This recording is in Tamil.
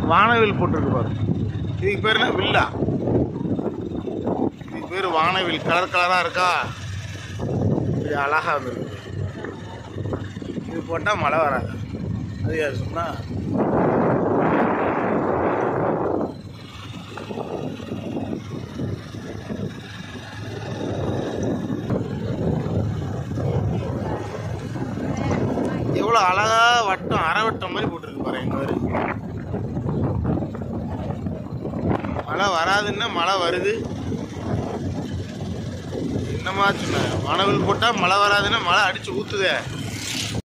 வானவில் போட்டிருக்கு பாரு. இதுக்கு பேர் என்ன? வில்லா. இதுக்கு பேர் வானவில். கலர் கலராக இருக்கா, இது அழகாக வந்துருக்கு. இது போட்டால் மழை வராது. அது யார் சொன்னா? எவ்வளோ அழகா வட்டம், அரை வட்டம் மாதிரி போட்டிருக்கு பாரு. எங்க வரு மழை வராதுன்னா மழை வருது. என்னமா சொன்ன? வானவில் போட்டால் மழை வராதுன்னா மழை அடிச்சு ஊத்துதே.